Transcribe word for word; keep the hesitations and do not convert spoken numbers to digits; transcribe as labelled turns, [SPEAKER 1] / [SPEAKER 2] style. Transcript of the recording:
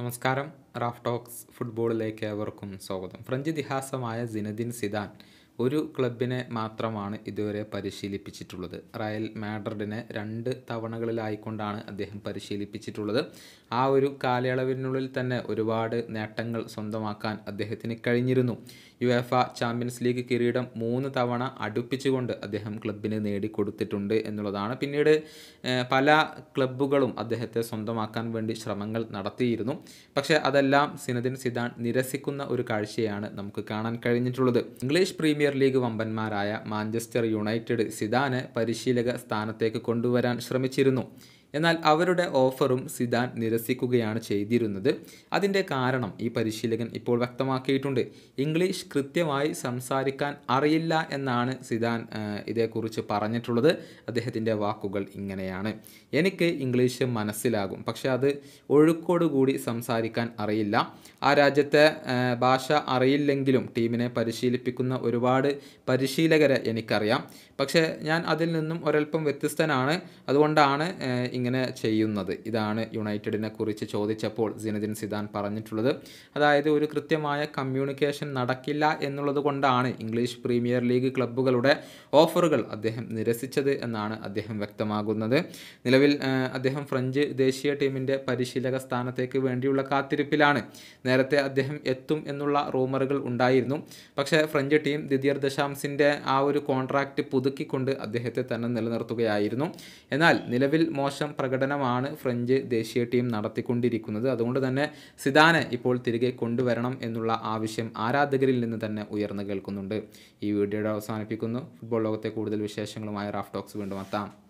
[SPEAKER 1] നമസ്കാരം. Raf talks ഫുട്ബോളിലേക്ക് ഏവർക്കും സ്വാഗതം. ഫ്രഞ്ച് ഇതിഹാസമായ സിനദിൻ സിദാൻ ഒരു ക്ലബിനെ മാത്രമാണ് ഇതുവരെ പരിശീലിപ്പിച്ചിട്ടുള്ളത്. റയൽ മാഡ്രിഡിനെ രണ്ട് തവണകളിലായിക്കൊണ്ടാണ് അദ്ദേഹം പരിശീലിപ്പിച്ചിട്ടുള്ളത്. ആ ഒരു കാലയളവിനുള്ളിൽ തന്നെ ഒരുപാട് നേട്ടങ്ങൾ സ്വന്തമാക്കാൻ അദ്ദേഹത്തിന് കഴിഞ്ഞിരുന്നു. യുവേഫ ചാമ്പ്യൻസ് ലീഗ് കിരീടം മൂന്ന് തവണ അടുപ്പിച്ചുകൊണ്ട് അദ്ദേഹം ക്ലബിന് നേടിക്കൊടുത്തിട്ടുണ്ട് എന്നുള്ളതാണ്. പിന്നീട് പല ക്ലബ്ബുകളും അദ്ദേഹത്തെ സ്വന്തമാക്കാൻ വേണ്ടി ശ്രമങ്ങൾ നടത്തിയിരുന്നു. പക്ഷേ അതെല്ലാം സിനദിൻ സിദാൻ നിരസിക്കുന്ന ഒരു കാഴ്ചയാണ് നമുക്ക് കാണാൻ കഴിഞ്ഞിട്ടുള്ളത്. ഇംഗ്ലീഷ് പ്രീമിയർ ലീഗ് വമ്പന്മാരായ മാഞ്ചസ്റ്റർ യുണൈറ്റഡ് സിദാനെ പരിശീലക സ്ഥാനത്തേക്ക് കൊണ്ടുവരാൻ ശ്രമിച്ചിരുന്നു. എന്നാൽ അവരുടെ ഓഫറും സിദാൻ നിരസിക്കുകയാണ് ചെയ്തിരുന്നത്. അതിൻ്റെ കാരണം ഈ പരിശീലകൻ ഇപ്പോൾ വ്യക്തമാക്കിയിട്ടുണ്ട്. ഇംഗ്ലീഷ് കൃത്യമായി സംസാരിക്കാൻ അറിയില്ല എന്നാണ് സിദാൻ ഇതേക്കുറിച്ച് പറഞ്ഞിട്ടുള്ളത്. അദ്ദേഹത്തിൻ്റെ വാക്കുകൾ ഇങ്ങനെയാണ്: എനിക്ക് ഇംഗ്ലീഷ് മനസ്സിലാകും, പക്ഷെ അത് ഒഴുക്കോടുകൂടി സംസാരിക്കാൻ അറിയില്ല. ആ രാജ്യത്തെ ഭാഷ അറിയില്ലെങ്കിലും ടീമിനെ പരിശീലിപ്പിക്കുന്ന ഒരുപാട് പരിശീലകരെ എനിക്കറിയാം. പക്ഷേ ഞാൻ അതിൽ നിന്നും ഒരൽപ്പം വ്യത്യസ്തനാണ്, അതുകൊണ്ടാണ് ഇങ്ങനെ ചെയ്യുന്നത്. ഇതാണ് യുണൈറ്റഡിനെ കുറിച്ച് ചോദിച്ചപ്പോൾ സിനദിൻ സിദാൻ പറഞ്ഞിട്ടുള്ളത്. അതായത് ഒരു കൃത്യമായ കമ്മ്യൂണിക്കേഷൻ നടക്കില്ല എന്നുള്ളത് കൊണ്ടാണ് ഇംഗ്ലീഷ് പ്രീമിയർ ലീഗ് ക്ലബ്ബുകളുടെ ഓഫറുകൾ അദ്ദേഹം നിരസിച്ചത് എന്നാണ് അദ്ദേഹം വ്യക്തമാകുന്നത്. നിലവിൽ അദ്ദേഹം ഫ്രഞ്ച് ദേശീയ ടീമിൻ്റെ പരിശീലക സ്ഥാനത്തേക്ക് വേണ്ടിയുള്ള കാത്തിരിപ്പിലാണ്. നേരത്തെ അദ്ദേഹം എത്തും എന്നുള്ള റൂമറുകൾ ഉണ്ടായിരുന്നു. പക്ഷേ ഫ്രഞ്ച് ടീം ദിദിയർ ദശാംസിൻ്റെ ആ ഒരു കോൺട്രാക്റ്റ് പുതുക്കിക്കൊണ്ട് അദ്ദേഹത്തെ തന്നെ നിലനിർത്തുകയായിരുന്നു. എന്നാൽ നിലവിൽ മോശം പ്രകടനമാണ് ഫ്രഞ്ച് ദേശീയ ടീം നടത്തിക്കൊണ്ടിരിക്കുന്നത്. അതുകൊണ്ട് തന്നെ സിദാനെ ഇപ്പോൾ തിരികെ കൊണ്ടുവരണം എന്നുള്ള ആവശ്യം ആരാധകരിൽ നിന്ന് തന്നെ ഉയർന്നു കേൾക്കുന്നുണ്ട്. ഈ വീഡിയോയുടെ അവസാനിപ്പിക്കുന്നു. ഫുട്ബോൾ ലോകത്തെ കൂടുതൽ വിശേഷങ്ങളുമായി റാഫ് ടോക്സ് വീണ്ടും എത്താം.